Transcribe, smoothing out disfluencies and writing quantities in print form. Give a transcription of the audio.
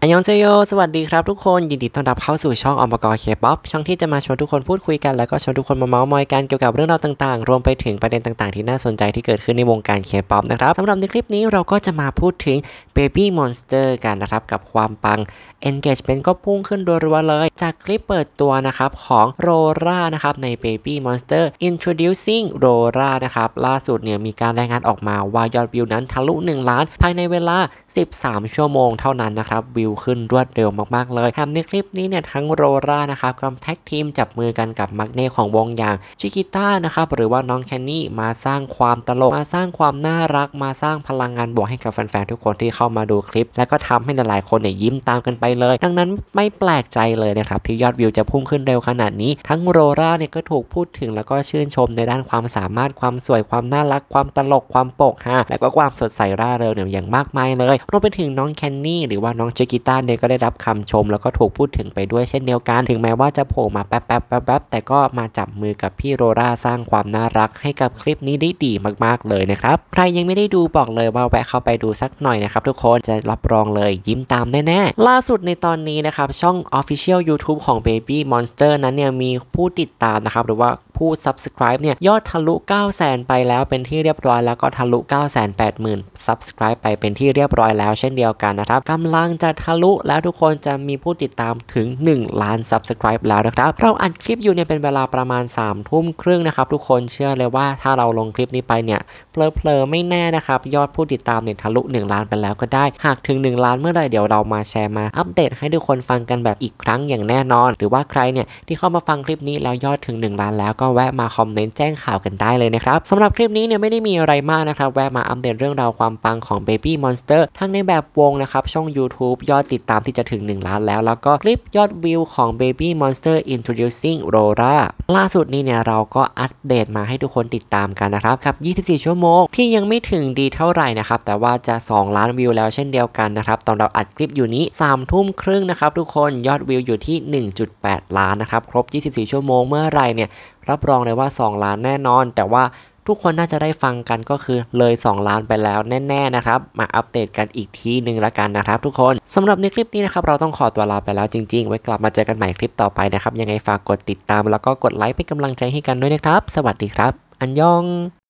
อันยองเซโยสวัสดีครับทุกคนยินดีต้อนรับเข้าสู่ช่องอมกเคป๊อปช่องที่จะมาชวนทุกคนพูดคุยกันแล้วก็ชวนทุกคนมาเมาส์มอยกันเกี่ยวกับเรื่องราวต่างๆรวมไปถึงประเด็นต่างๆที่น่าสนใจที่เกิดขึ้นในวงการเคป๊อปนะครับสำหรับในคลิปนี้เราก็จะมาพูดถึง Baby Monster กันนะครับกับความปัง Engagement ก็พุ่งขึ้นรัวๆเลยจากคลิปเปิดตัวนะครับของโรรานะครับใน Baby Monster Introducing Rora นะครับล่าสุดเนี่ยมีการรายงานออกมาว่ายอดวิวนั้นทะลุ1ล้านภายในเวลา13ชั่วโมงเท่านั้นนะครับวิวขึ้นรวดเร็วมากๆเลยแถมในคลิปนี้เนี่ยทั้งโรรานะครับกับแท็กทีมจับมือกันกับมักเน่ของวงอย่างชิกิต้านะครับหรือว่าน้องแคนนี่มาสร้างความตลกมาสร้างความน่ารักมาสร้างพลังงานบวกให้กับแฟนๆทุกคนที่เข้ามาดูคลิปและก็ทำให้หลายๆคนเนี่ยยิ้มตามกันไปเลยดังนั้นไม่แปลกใจเลยนะครับที่ยอดวิวจะพุ่งขึ้นเร็วขนาดนี้ทั้งโรราเนี่ยก็ถูกพูดถึงแล้วก็ชื่นชมในด้านความสามารถความสวยความน่ารักความตลกความโปกฮาและก็ความสดใสร่าเริงเนี่ยอย่างมากมายเลยรวมไปถึงน้องแคนนี่หรือว่าน้องชิกิต้าเนี่ยก็ได้รับคำชมแล้วก็ถูกพูดถึงไปด้วยเช่นเดียวกันถึงแม้ว่าจะโผล่มาแป๊บแต่ก็มาจับมือกับพี่โรราสร้างความน่ารักให้กับคลิปนี้ได้ดีมากๆเลยนะครับใครยังไม่ได้ดูบอกเลยว่าแวะเข้าไปดูสักหน่อยนะครับทุกคนจะรับรองเลยยิ้มตามแน่ๆล่าสุดในตอนนี้นะครับช่อง Official YouTube ของ Baby Monster นั้นเนี่ยมีผู้ติดตามนะครับหรือว่าผู้ Subscribe เนี่ยยอดทะลุ 900,000 ไปแล้วเป็นที่เรียบร้อยแล้วก็ทะลุ 980,000 Subscribe ไปเป็นที่เรียบร้อยแล้วเช่นเดียวกันนะครับกำลังจะทะลุแล้วทุกคนจะมีผู้ติดตามถึง1ล้าน Subscribe แล้วนะครับเราอัดคลิปอยู่เนี่ยเป็นเวลาประมาณ3ทุ่มครึ่งนะครับทุกคนเชื่อเลยว่าถ้าเราลงคลิปนี้ไปเนี่ยเพลอไม่แน่นะครับยอดผู้ติดตามเนี่ยทะลุ1ล้านไปแล้วก็ได้หากถึง1ล้านเมื่อไหร่เดี๋ยวเรามาแชร์มาอัปเดตให้ทุกคนฟังกันแบบอีกครั้งอย่างแน่นอนหรือว่าใครเนี่ยที่เข้ามาฟังคลิปนี้แล้วยอดถึง1ล้านแล้วก็แวะมาคอมเมนต์แจ้งข่าวกันได้เลยนะครับสำหรับคลิปนี้เนี่ยไม่ได้มีอะไรมากนะครับแวะมาอัปเดตเรื่องราวความปังของ Baby Monster ทั้งในแบบวงนะครับช่อง YouTube ยอดติดตามที่จะถึง1ล้านแล้วก็คลิปยอดวิวของ Baby Monster Introducing Rora ล่าสุดนี้เนี่ยเราก็อัปเดตมาให้ทุกคนติดตามกันนะครับกับ24ชั่วโมงที่ยังไม่ถึงดีเท่าไหร่นะครับแต่ว่าจะ2ล้านวิวแล้วเช่นเดียวกันนะครับตอนเราอัดคลิปอยู่นี้3ทุ่มครึ่งนะครับทุกคนยอดวิวอยู่ที่ 1.8 ล้านนะครับครบ24ชั่วโมงเมื่อไหร่เนี่ยรับรองเลยว่า2ล้านแน่นอนแต่ว่าทุกคนน่าจะได้ฟังกันก็คือเลย2ล้านไปแล้วแน่ๆนะครับมาอัปเดตกันอีกทีนึงละกันนะครับทุกคนสำหรับในคลิปนี้นะครับเราต้องขอตัวลาไปแล้วจริงๆไว้กลับมาเจอกันใหม่คลิปต่อไปนะครับยังไงฝากกดติดตามแล้วก็กดไลค์เป็นกำลังใจให้กันด้วยนะครับสวัสดีครับอันยอง